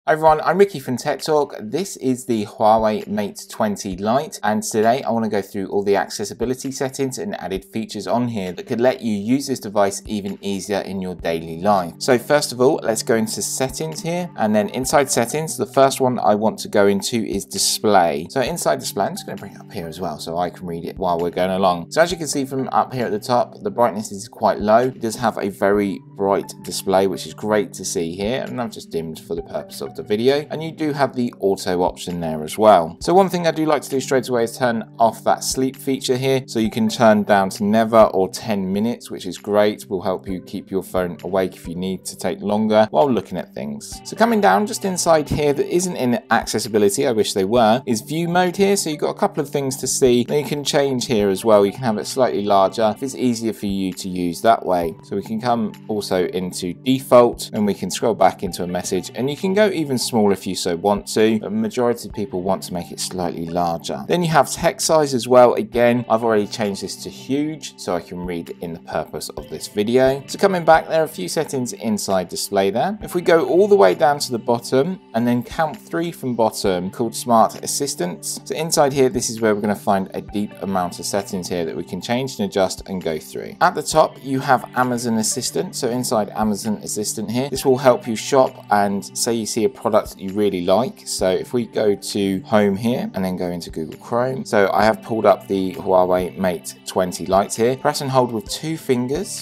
Hi everyone, I'm Ricky from TechTalk. This is the Huawei Mate 20 Lite, and today I want to go through all the accessibility settings and added features on here that could let you use this device even easier in your daily life. So first of all, let's go into settings here, and then inside settings, the first one I want to go into is display. So inside display, I'm just going to bring it up here as well so I can read it while we're going along. So as you can see from up here at the top, the brightness is quite low. It does have a very bright display, which is great to see here, and I've just dimmed for the purpose of the video, and you do have the auto option there as well. So one thing I do like to do straight away is turn off that sleep feature here, so you can turn down to never or 10 minutes, which is great. Will help you keep your phone awake if you need to take longer while looking at things. So coming down just inside here that isn't in accessibility, I wish they were, is view mode here. So you've got a couple of things to see. Now you can change here as well. You can have it slightly larger if it's easier for you to use that way. So we can come also into default, and we can scroll back into a message, and you can go even smaller if you so want to, but majority of people want to make it slightly larger. Then you have text size as well. Again, I've already changed this to huge so I can read it in the purpose of this video. So coming back, there are a few settings inside display there. If we go all the way down to the bottom and then count 3 from bottom, called Smart Assistants. So inside here, this is where we're going to find a deep amount of settings here that we can change and adjust and go through. At the top, you have Amazon Assistant. So inside Amazon Assistant here, this will help you shop and say you see a product that you really like. So if we go to home here and then go into Google Chrome, so I have pulled up the Huawei Mate 20 Lite here. Press and hold with 2 fingers.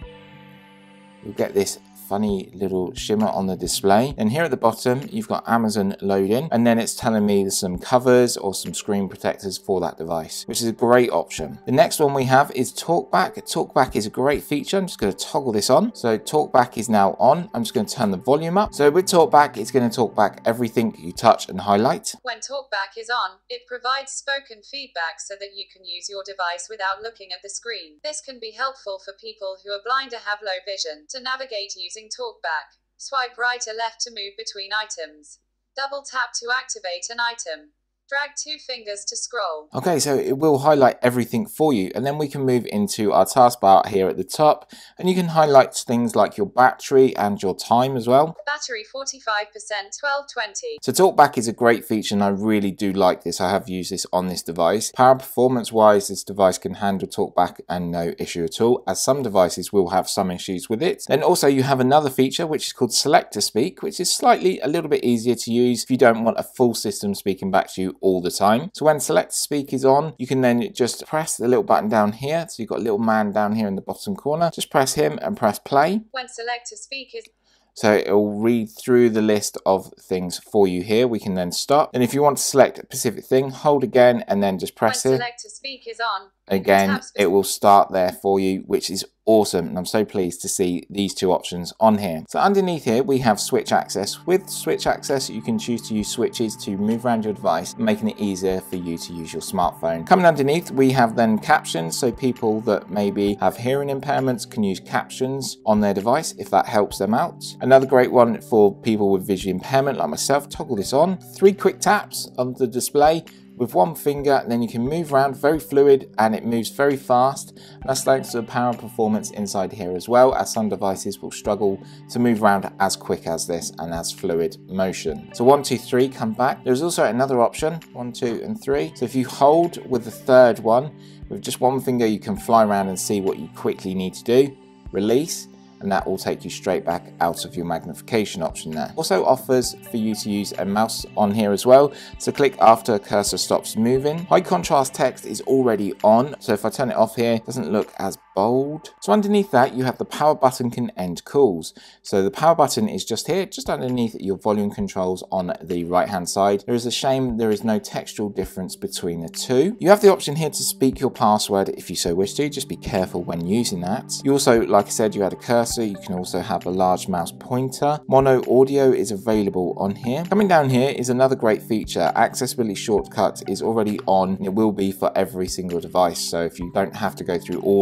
You'll get this funny little shimmer on the display, and here at the bottom you've got Amazon loading, and then it's telling me there's some covers or some screen protectors for that device, which is a great option. The next one we have is Talkback. Talkback is a great feature. I'm just going to toggle this on. So Talkback is now on. I'm just going to turn the volume up. So with Talkback, it's going to talk back everything you touch and highlight. When Talkback is on, it provides spoken feedback so that you can use your device without looking at the screen. This can be helpful for people who are blind or have low vision. To navigate using Talkback, swipe right or left to move between items. Double tap to activate an item. Drag 2 fingers to scroll. Okay, so it will highlight everything for you, and then we can move into our taskbar here at the top, and you can highlight things like your battery and your time as well. Battery 45%, 1220. So Talkback is a great feature, and I really do like this. I have used this on this device. Power performance wise, this device can handle Talkback and no issue at all, as some devices will have some issues with it. Then also you have another feature which is called Select to Speak, which is slightly a little bit easier to use if you don't want a full system speaking back to you all the time. So when Select to Speak is on, you can then just press the little button down here. So you've got a little man down here in the bottom corner. Just press him and press play. When Select to Speak is So it will read through the list of things for you here. We can then stop. And if you want to select a specific thing, hold again and then just press it. When Select to Speak is on, again, it will start there for you, which is awesome. And I'm so pleased to see these 2 options on here. So underneath here, we have switch access. With switch access, you can choose to use switches to move around your device, making it easier for you to use your smartphone. Coming underneath, we have then captions. So people that maybe have hearing impairments can use captions on their device if that helps them out. Another great one for people with visual impairment like myself, toggle this on. 3 quick taps on the display with 1 finger, and then you can move around, very fluid, and it moves very fast. And that's thanks to the power and performance inside here as well, as some devices will struggle to move around as quick as this and as fluid motion. So 1, 2, 3, come back. There's also another option, 1, 2, and 3. So if you hold with the 3rd one, with just 1 finger, you can fly around and see what you quickly need to do. Release, and that will take you straight back out of your magnification option there. Also offers for you to use a mouse on here as well. So click after cursor stops moving. High contrast text is already on. So if I turn it off here, it doesn't look as bold. So underneath that, you have the power button can end calls. So the power button is just here, just underneath your volume controls on the right hand side. There is a shame there is no textual difference between the 2. You have the option here to speak your password if you so wish to. Just be careful when using that. You also, like I said, you had a cursor. You can also have a large mouse pointer. Mono audio is available on here. Coming down here is another great feature. Accessibility shortcut is already on. It will be for every single device. So if you don't have to go through all the menu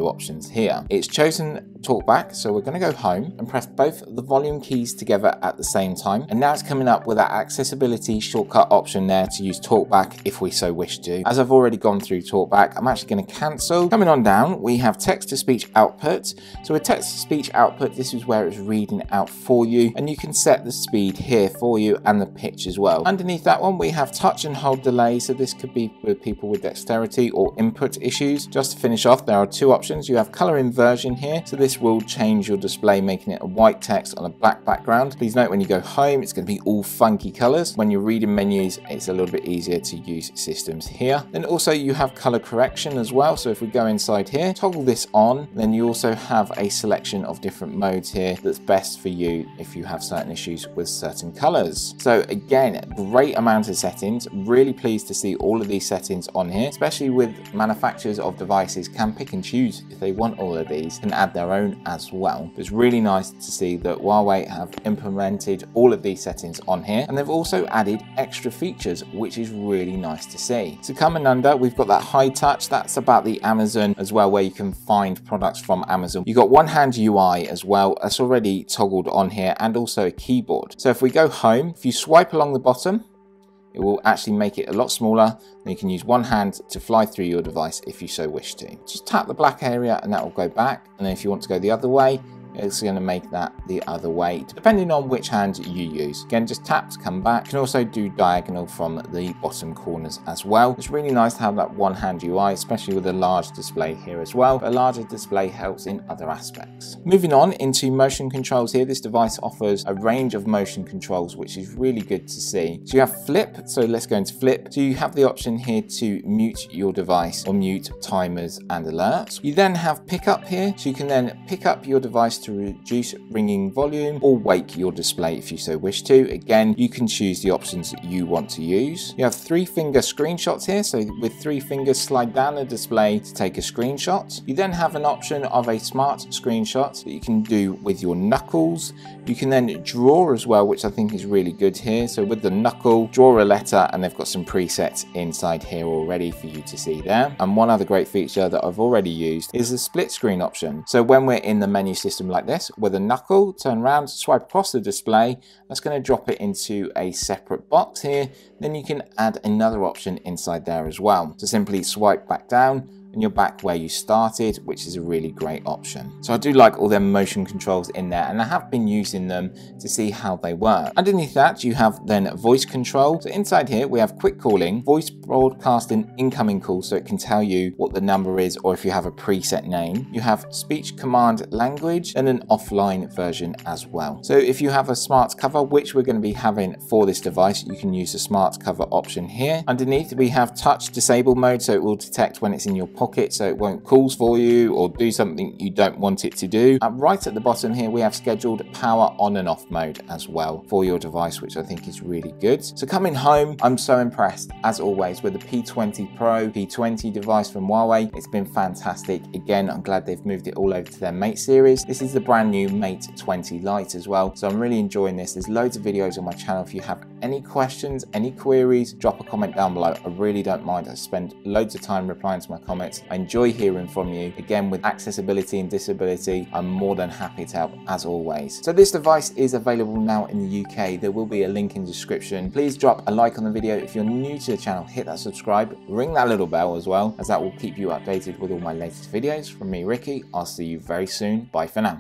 menu options here. It's chosen Talkback, so we're going to go home and press both the volume keys together at the same time, and now it's coming up with that accessibility shortcut option there to use Talkback if we so wish to. As I've already gone through Talkback, I'm actually going to cancel. Coming on down, we have text-to-speech output. So with text-to-speech output, this is where it's reading out for you, and you can set the speed here for you and the pitch as well. Underneath that one, we have touch and hold delay, so this could be with people with dexterity or input issues. Just to finish off, there are two options. You have color inversion here, so this will change your display, making it a white text on a black background. Please note when you go home, it's going to be all funky colors. When you're reading menus, it's a little bit easier to use systems here. Then also you have color correction as well. So if we go inside here, toggle this on, then you also have a selection of different modes here that's best for you if you have certain issues with certain colors. So again, great amount of settings. Really pleased to see all of these settings on here, especially with manufacturers of devices can pick and choose if they want all of these and add their own as well. It's really nice to see that Huawei have implemented all of these settings on here, and they've also added extra features, which is really nice to see. So coming under, we've got that high touch. That's about the Amazon as well, where you can find products from Amazon. You've got one hand UI as well. That's already toggled on here, and also a keyboard. So if we go home, if you swipe along the bottom, it will actually make it a lot smaller, and you can use one hand to fly through your device if you so wish to. Just tap the black area and that will go back, and then if you want to go the other way, it's going to make that the other way, depending on which hand you use. Again, just tap to come back. You can also do diagonal from the bottom corners as well. It's really nice to have that one hand UI, especially with a large display here as well. A larger display helps in other aspects. Moving on into motion controls here, this device offers a range of motion controls, which is really good to see. So you have flip, so let's go into flip. So you have the option here to mute your device or mute timers and alerts. You then have pickup here, so you can then pick up your device to reduce ringing volume or wake your display if you so wish to. Again, you can choose the options that you want to use. You have 3-finger screenshots here, so with 3 fingers slide down the display to take a screenshot. You then have an option of a smart screenshot that you can do with your knuckles. You can then draw as well, which I think is really good here. So with the knuckle, draw a letter, and they've got some presets inside here already for you to see there. And one other great feature that I've already used is the split screen option. So when we're in the menu system like this, with a knuckle, turn around, swipe across the display, that's going to drop it into a separate box here. Then you can add another option inside there as well. So simply swipe back down, and you're back where you started, which is a really great option. So I do like all them motion controls in there, and I have been using them to see how they work. Underneath that, you have then voice control. So inside here, we have quick calling, voice broadcasting incoming calls, so it can tell you what the number is or if you have a preset name. You have speech command language and an offline version as well. So if you have a smart cover, which we're going to be having for this device, you can use the smart cover option here. Underneath, we have touch disable mode, so it will detect when it's in your pocket, so it won't calls for you or do something you don't want it to do. Right at the bottom here, we have scheduled power on and off mode as well for your device, which I think is really good. So coming home, I'm so impressed as always with the P20 Pro, P20 device from Huawei. It's been fantastic. Again, I'm glad they've moved it all over to their Mate series. This is the brand new Mate 20 Lite as well, so I'm really enjoying this. There's loads of videos on my channel. If you have any questions, any queries, drop a comment down below. I really don't mind. I spend loads of time replying to my comments. I enjoy hearing from you. Again, with accessibility and disability, I'm more than happy to help as always. So this device is available now in the UK. There will be a link in the description. Please drop a like on the video. If you're new to the channel, hit that subscribe, ring that little bell as well, as that will keep you updated with all my latest videos. From me, Ricky, I'll see you very soon. Bye for now.